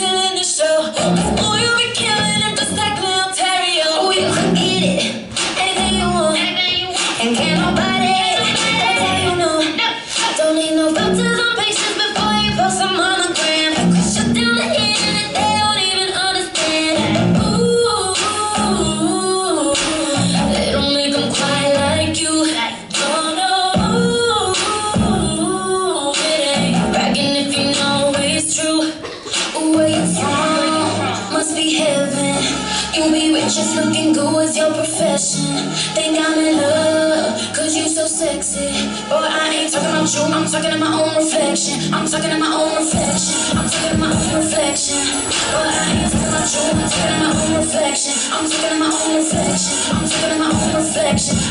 stealing the show. Oh, you be killing him just like Lil Terry. Oh, you can get it, anything you want, and can't nobody tell you no. Don't need no doctors or patience before you post a monogram. You can shut down the internet, they don't even understand. Ooh, they don't make them quite like you. Oh no, it ain't bragging if you know it's true. Where you from? Must be heaven. You be rich if looking good was your profession. Think I'm in love, cause you so sexy. Boy, I ain't talking about you, I'm talking to my own reflection. I'm talking to my own reflection. I'm talking to my own reflection. Boy, I ain't talking about you, I'm talking to my own reflection. I'm talking to my own reflection. I'm talking to my own reflection.